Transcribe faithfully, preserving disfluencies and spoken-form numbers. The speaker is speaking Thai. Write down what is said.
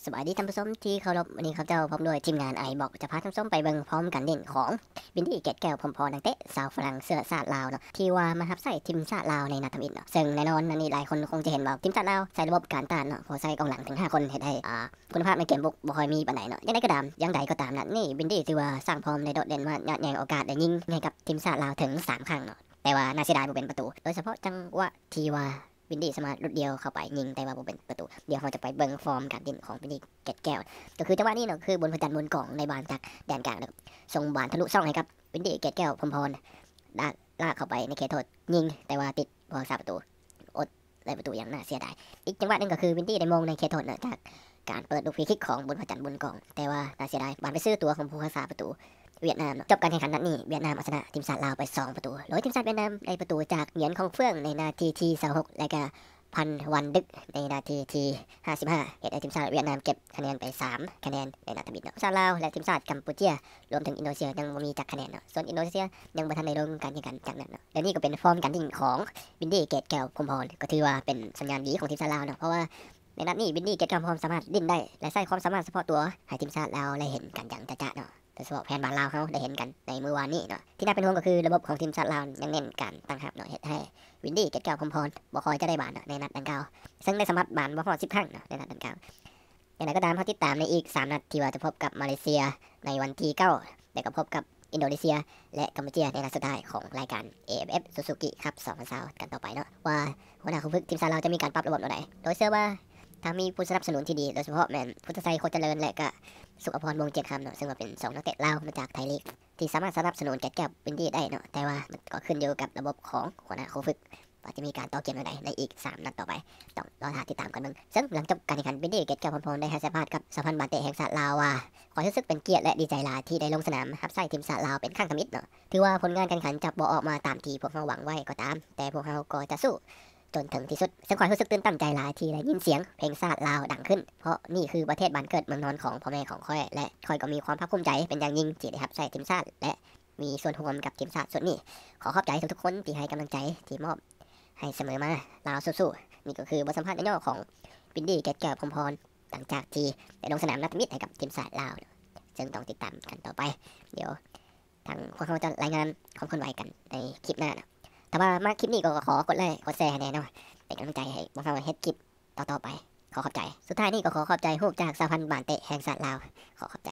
สบายดีท่านผู้ชมที่เคารพวันนี้ครับเจ้าพร้อมด้วยทีมงานไอบอกจะพาท่านผู้ชมไปเบิ่งพร้อมกันเด่นของบินดี้เกตแก้วพรหมพรนักเตะสาวฝรั่งเสื้อชาติลาวเนาะที่ว่ามาทับใส่ทีมชาติลาวในนัดทำอิฐเนาะซึ่งแน่นอนนันนี้หลายคนคงจะเห็นว่าทีมชาติลาวใส่ระบบการต้านเนาะพอใส่กองหลังถึงห้าคนเห็นให้อ่าคุณภาพในเกมบุกบ่ค่อยมีปานใดเนาะยังไงก็ตามยังใดก็ตามนัดนี้บินดี้ถือว่าสร้างพร้อมในโดดเด่นว่ายัดแยงโอกาสได้ยิงให้กับทีมชาติลาวถึงสามครั้งเนาะแต่ว่าน่าเสียดายบ่เป็นประตูโดยเฉพาะจังหวะที่ว่าวินดี้สามารถลุดเดียวเข้าไปยิงแต่ว่าบ่เป็นประตูเดี๋ยวเราจะไปเบิ่งฟอร์มการเล่นของวินดี้เกตแก้วก็คือจังหวะนี้เนาะคือบนพระจันทร์บนกล่องในบานจากแดนกลางเนาะส่งบานทะลุช่องให้กับวินดี้เกตแก้วพรหมพรลากลากเข้าไปในเขตโทษยิงแต่ว่าติดบอลสาประตูอดได้ประตูอย่างน่าเสียดายอีกจังหวะหนึงก็คือวินดี้ได้มงในเขตโทษเนาะจากการเปิดลูกฟรีคิกของบนพระจันทร์บนกล่องแต่ว่าน่าเสียดายบานไปซื้อตัวของผู้รักษาประตูเวียดนามจบการแข่งขันนัดนี้เวียดนามเอาชนะทีมชาติลาวไปสองประตูโดยทีมชาติเวียดนามได้ประตูจากเหงียนของเฟื่องในนาทีที่ยี่สิบหกและก็พันวันดึกในนาทีที่ห้าสิบห้าเหตุให้ทีมชาติเวียดนามเก็บคะแนนไปสามคะแนนในนัดทำอิฐเนาะชาติลาวและทีมชาติกัมพูชารวมถึงอินโดนีเซียยังบ่มีจักคะแนนเนาะส่วนอินโดนีเซียยังบ่ทันได้ลงการแข่งขันจากนั้นเนาะและนี่ก็เป็นฟอร์มการยิงของบินดี้เกตแก้วพรหมพรก็ถือว่าเป็นสัญญาณดีของทีมชาติลาวเนาะเพราะว่าในนัดนี้บินดี้เกตแก้วพรหมพรสามารถดิ้นได้และใช้ความสามารถเฉพาะตัวให้ทีมชาติลาวได้เห็นกันอย่างจะๆเนาะโดยเฉพาะแผนบานลาวเขาได้เห็นกันในมื้อวานนี้เนาะที่น่าเป็นห่วงก็คือระบบของทีมชาติลาวยังเน้นการตั้งรับเนาะเฮ็ดให้วินดี้เกตแก้วพรหมพรบ่ค่อยจะได้บานเนาะในนัดดังกล่าวซึ่งได้สัมผัสบานบ่พอสิบครั้งเนาะในนัดดังกล่าวอย่างไรก็ตามเขาติดตามในอีกสามนัดที่ว่าจะพบกับมาเลเซียในวันที่เก้าแล้วก็พบกับอินโดนีเซียและกัมพูชาในนัดสุดท้ายของรายการ เอ เอฟ เอฟ Suzuki Cup สองพันยี่สิบกันต่อไปเนาะว่าหัวหน้าผู้ฝึกทีมชาติเราจะมีการปรับระบบอะไรโดยเชื่อว่าถ้ามีผู้สนับสนุนที่ดีโดยเฉพาะแมนพุทธไซโคจเจริญและก็สุขพรวงศ์เจียรคำเนาะซึ่งว่าเป็นสองนักเตะลาวมาจากไทยลีกที่สามารถสนับสนุนแกตแก้วเป็นดีได้เนาะแต่ว่ามันก็ขึ้นอยู่กับระบบของหัวหน้าผู้ฝึกว่าจะมีการต่อเกมอะไรในอีกสามนัดต่อไปต้องรอติดตามกันมึงซึ่งหลังจบการแข่งขันบินดี้เกตแก้วพรหมพรได้ให้สัมภาษณ์กับสหพันธ์บาสเตะแห่งชาติลาวว่าขอรู้สึกเป็นเกียรติและดีใจหลายที่ได้ลงสนามรับใช้ทีมชาติลาวเป็นครั้งทำอิฐเนาะถือว่าผลงานการแข่งขันจะบ่ออกมาตามที่พวกเราหวังไว้ก็ตามแต่พวกเราก็จะสู้จนถึงที่สุดซึ่งความรู้สึกตื่นตันใจหลายที่ได้ยินเสียงเพลงชาติลาวดังขึ้นเพราะนี่คือประเทศบ้านเกิดเมืองนอนของพ่อแม่ของข้อยและข้อยก็มีความภาคภูมิใจเป็นอย่างยิ่งที่ได้รับใช้ทีมชาติและมีส่วนร่วมกับทีมชาติส่วนนี้ขอขอบใจทุกๆคนที่ให้กำลังใจที่มอบให้เสมอมาลาวสู้ๆนี่ก็คือบทสัมภาษณ์ย่อของบินดี้เกตแก้วพรหมพรหลังจากที่ได้ลงสนามนัดมิตรให้กับทีมชาติลาวซึ่งต้องติดตามกันต่อไปเดี๋ยวทางพวกเราจะรายงานความเคลื่อนไหวกันในคลิปหน้านะถ้าว่ามาคลิปนี้ก็ขอกดไลค์กดแชร์ให้แน่เนาะเป็นกำลังใจให้พวกเราเฮ็ดคลิปต่อๆไปขอขอบใจสุดท้ายนี้ก็ขอขอบใจฮูกจากสหพันธ์บาสเตะแห่งชาติลาวขอขอบใจ